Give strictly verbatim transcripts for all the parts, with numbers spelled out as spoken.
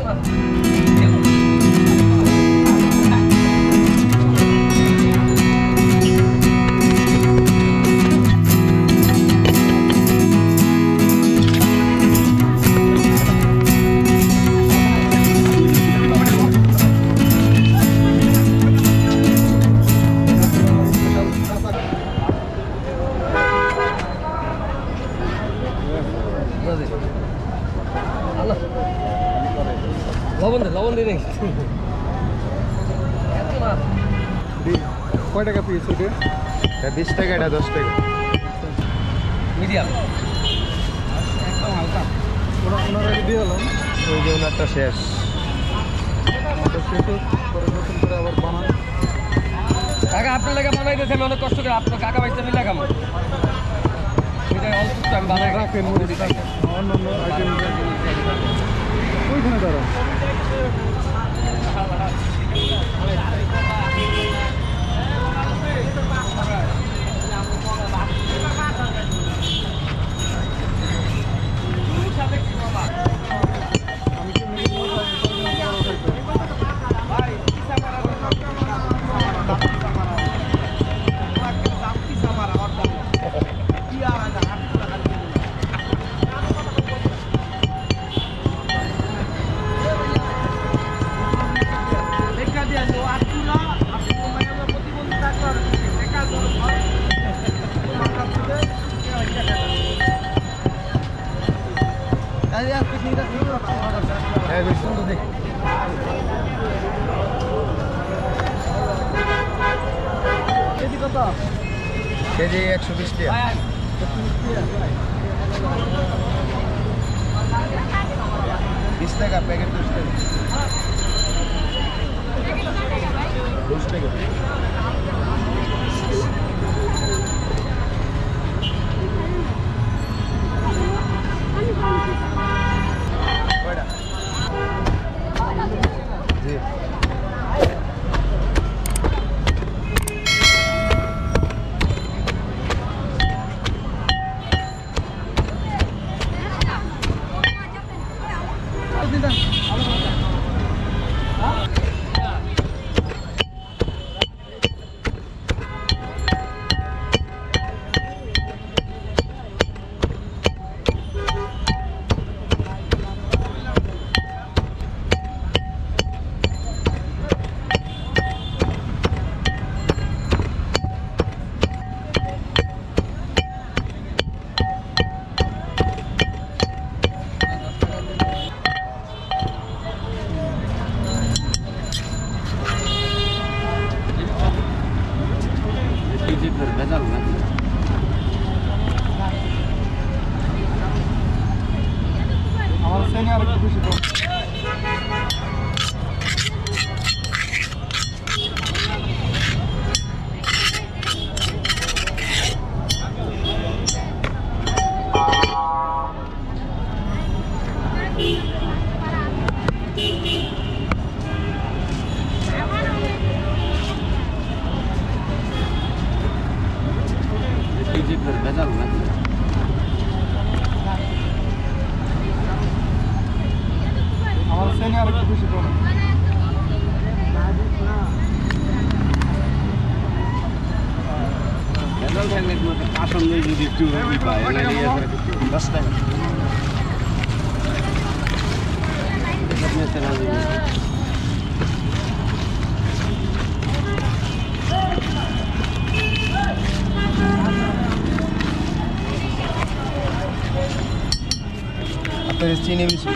লবণ দে লবণ দে নেই কয় টাকা পিস ওটা? বিশ টাকা, এটা দশ টাকা। মিডিয়াম একদম হালকা। ওরা ওনারা দিয়ে এলাম, ওই যে ওনারটা শেষ। ওটা শেষ করে নতুন করে আবার বানান। কাকা আপনার লেগে বানাইতেছে, আমি অনেক কষ্ট করে আপনার কাকা বাইতে মিলে খাবো। এটা অল্প আমি বানাই রাখেন অন্য অন্য আইটেম ওইখানে দাঁড়ান। কেজি একশো বিশ টাকা। বিশ টাকা প্যাকেট, দশ টাকা দশ টাকা। জি আমার সেনে আর একটু বেশি কম। আমার সেনে আর একটু বেশি কম। আসলে যদি একটু দশ টাকা আপনার চিনি বেশি।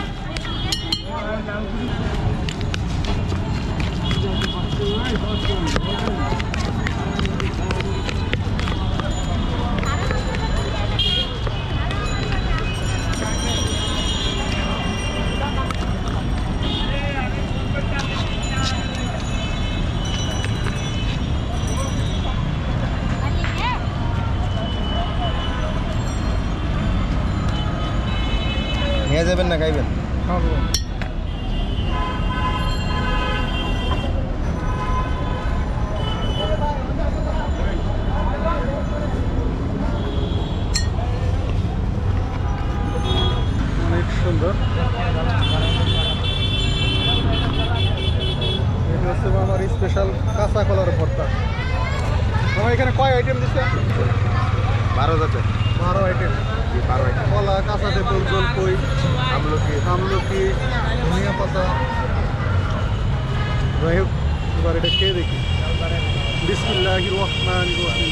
নিয়ে যাবেন না খাইবেন? খাবো। অনেক সুন্দর। দিচ্ছে আমার স্পেশাল কাঁচা কলার ভর্তা। আমার এখানে কয় আইটেম দিচ্ছে? বারো যাতে বারো আইটেম। বারো আইটেম কলা, কাঁচা তেঁতুল, জলপাই, আমলকি আমলকি, ধনিয়া পাতা। যাই হোক, এবার এটা খেয়ে দেখি। বিসমিল্লাহির রহমানির রহিম।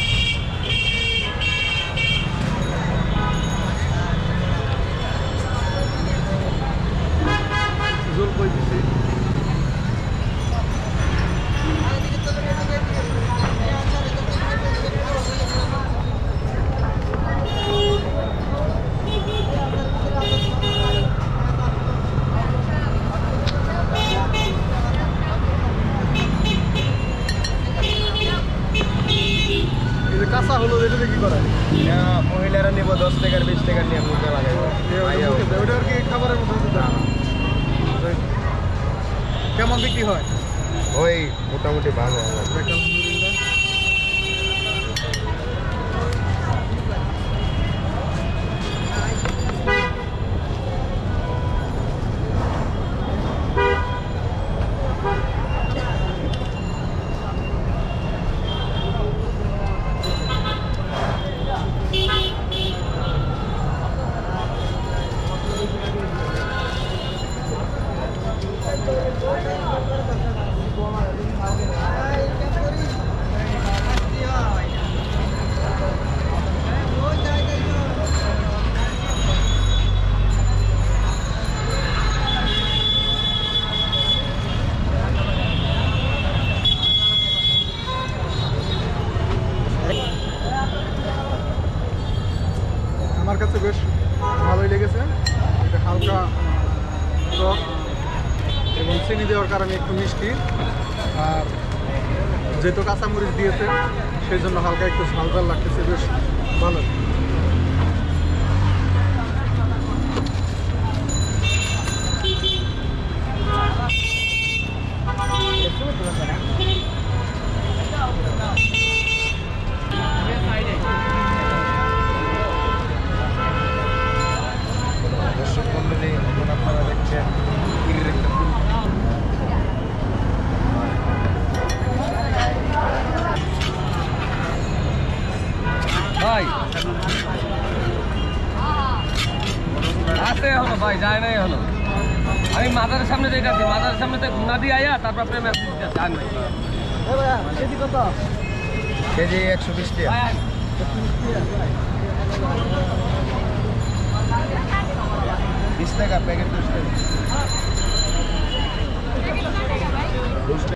জলপাই দিছি। কাঁচা হলো এটা কি করা? মহিলারা নিব দশ টাকার বিশ টাকার নিয়ে মুখে লাগাই ওটা আর কি খাবারের মতো কেমন বিক্রি হয়? ওই মোটামুটি ভালো আলহামদুলিল্লাহ। আমার কাছে বেশ ভালোই লেগেছে। এটা হালকা টক এবং চিনি দেওয়ার কারণে একটু মিষ্টি, আর যেহেতু কাঁচামরিচ দিয়েছে সেই জন্য হালকা একটু ঝাল ঝাল লাগতেছে, বেশ ভালো। দর্শক মন্ডলী, এখন আপনারা দেখছেন ভাই আছে এখনো, ভাই যায় নাই এখনো। আমি মাদারের সামনে যেটা আছি, মাদারের সামনে তো ঘুনা দিয়ে আয়া তারপর আপনি মেসেজ দিতে যান নাই। কেজি একশো বিশ টাকা। ভাই, বিশ টাকা প্যাকেট বিশ টাকা।